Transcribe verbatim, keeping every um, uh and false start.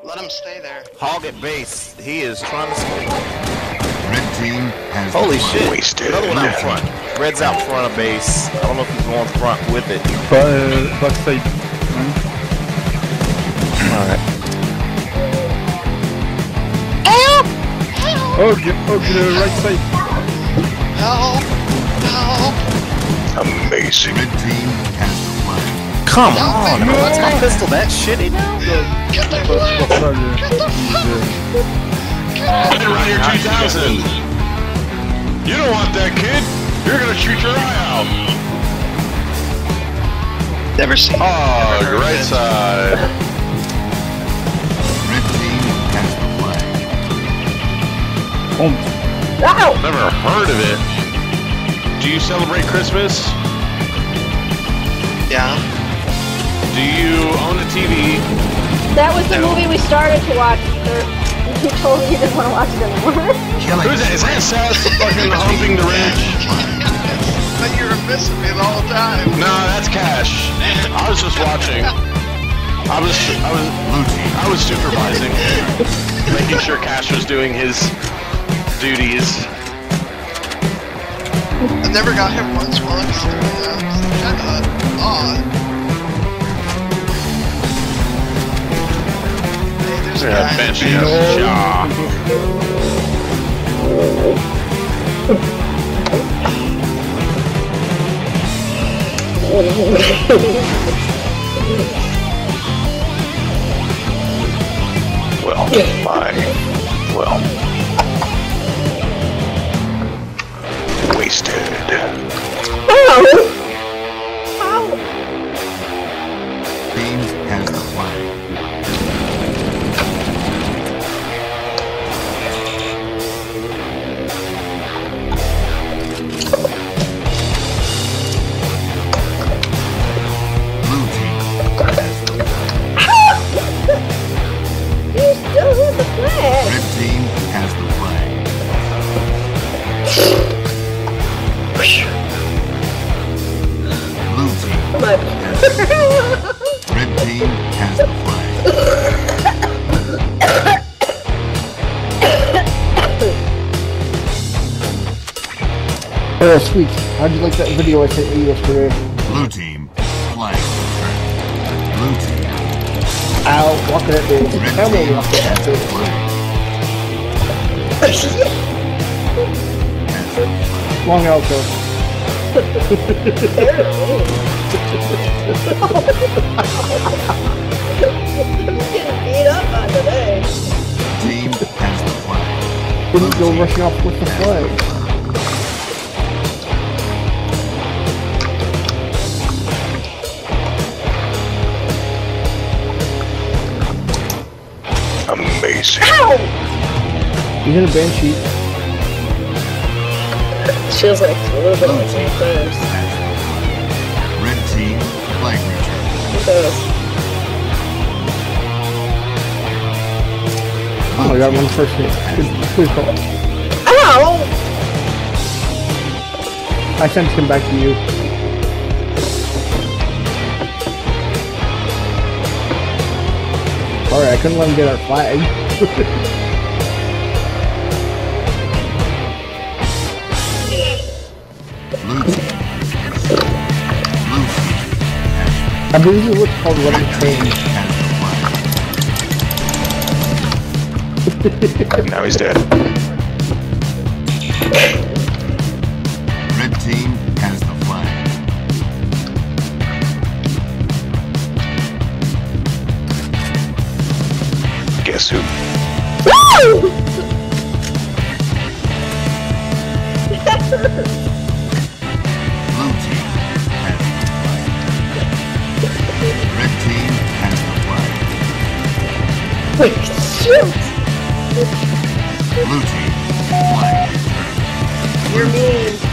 Let him stay there. Hog at base. He is trying to squeak. Red team has Holy shit. Wasted. Another one out front. Red's out front of base. I don't know if he's going front with it. But, uh, backside. Alright. Help! Help! Oh, get, oh, get the right side. Help! Help! Amazing. Red team has the flag. Come on, man. What's my pistol that shitty now? Get the flag! Get the flag! Right around your two thousand. You don't want that, kid. You're gonna shoot your eye out. Never seen. Oh, never right it. side. Red team has the flag. Oh. Never heard of it. Do you celebrate Christmas? Yeah. Do you own a T V? That was the No. movie we started to watch, sir. You told me you didn't want to watch it anymore. Killing Who's that? Is that Seth fucking humping the ridge? But you were missing me the whole time. No, that's Cash. I was just watching. I was, I was, blue team. I was supervising, making sure Cash was doing his duties. I never got him once while I was doing that. It's kinda odd. Hey, there's a Yeah, guy. bench has jaw. Well, my, well, wasted. Team has the flag. Blue team has the You still have the flag. red team has the flag. Blue team Come on. has the red team has the flag. Oh, sweet. How'd you like that video I sent you yesterday? Blue team flag. Blue team Ow, walking at me. red Tell me team walking has at the me. flag. Has the flag. Long outro. Getting beat up on today. Team has the flag. Didn't go rushing off with the flag. Amazing. He's in a banshee. Feels like a little bit like Saint Clair's. Red team flag return. It does. Oh, I got one first hit. Good, good call. Ow! I sent him back to you. Sorry, I couldn't let him get our flag. Blue team. Blue team I believe it was called Running has Train. the flag. Now he's dead. Red team has the flag. Guess who? Blue team has the flag. Red team has the flag. Shoot! Blue team flag. You're mean.